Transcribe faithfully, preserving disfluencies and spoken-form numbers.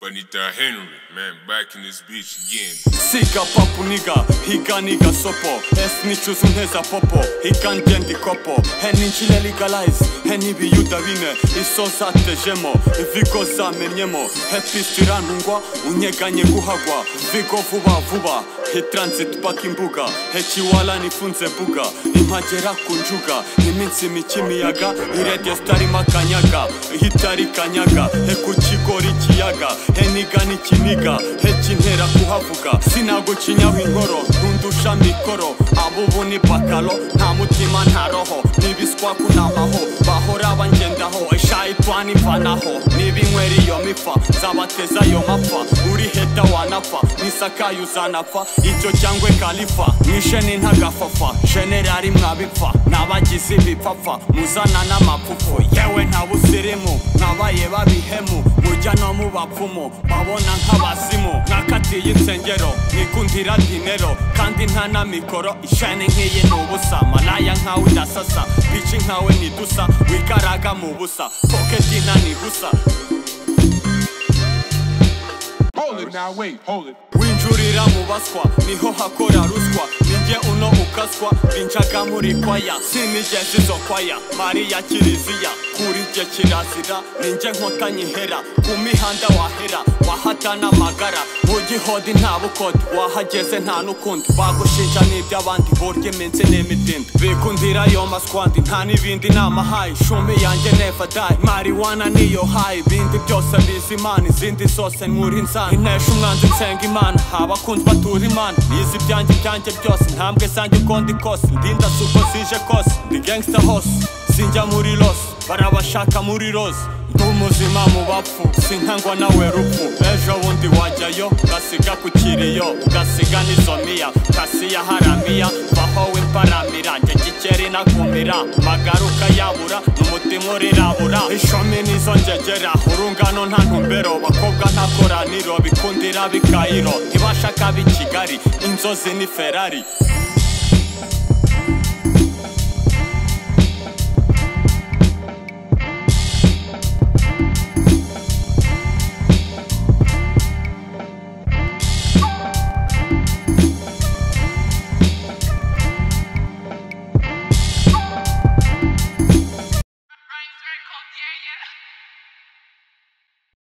Bonita Henry, man, back in this bitch again. Sika papu niga, higa niga sopo. Esni chuzunheza popo, higa njendi kopo. Heni nchile legalize, heni bi yuda vine. Iso zate jemo, vigo za menyemo. Hepi stirandungwa, unyeganye guhagwa. Vigo vuba vuba, he transit pakimbuga. Hechi wala nifunze buga, imajera kunjuga. Iminsi michimiyaga, iredia stari makanyaga. Hitari kanyaga, hekuchigori kiyaga. Heniga ni kiniga, hechi ntera kuhavuga. Sinago kinyaho inkoro, ntundusha mikoro. Abubu ni bakalo, nta mutima nta roho. Nibiswa kunamaho, bahora bangendaho. Ishayitwani mvanaho, nibinywera iyo mifa. Zabateza yo mapfa, uri heta wanapfa. Nisakaye uzanapfa, icyo cyangwe kalifa. Nishe ni ntagafafa, generali mwabipfa. Nabagize ibipfapfa, muzana n'amapfupfu. Yewe nta busirimu, nabaye babihemu. Mujya no mu bapfumu, babona nk'abazimu. Nakatiye insengero, nikundira dinero. Kandi nta na mikoro, ishane nk'iyi n'ubusa. Malaya nkawe udasasa, bici nkawe nidusa. Wikaraga mu busa, poketi nta nihusa. Hold it now, wait, hold it. Winjurira mu baswa, niho hakora ruswa. Ninjye uno ukaswa, binjaga muri kwaya. Sinigeze izo kwaya, Mariya Kiliziya. Kuri jye kirazira, ninjye nkotanyi hera. Ku mihanda wahera, wahatana amagara. Ugihodi nta bukode, wahageze nta n'ukundi. Bagushinja n'iby'abandi, burya iminsi n'imidindi. Bikundira yo maswandi, nta n'ibindi n'amahayi. Shumi yanjye never die, marijuana niyo high. Ibindi byose bizi Imana, izindi zose nkuri insana. Intesha umwanzi nsenga Imana, abakunzi batura Imana. Nizi ibyanjye byanjye byose, intambwe zanjye uko ndi kose. Ndinda suko zije kose, ndi gangster hose. Sinjya muri los, barabashaka muri rose. Ndi umuzima mu bapfu, sinkangwa nawe rupfu. Ejo bundi wajyayo, ugasiga ku kiriyo. Ugasiga n'izo miya, kasiya haramiya. Bahowe imparamira, njye gikeri nakumira. Magaruka yabura, n'umutima urirabura. Ishami nizo njegera, urungano nta ntumbero. Bakobwa nta koraniro, bikundira bikayiro. Ntibashaka b'i Kigali, inzozi ni Ferrari.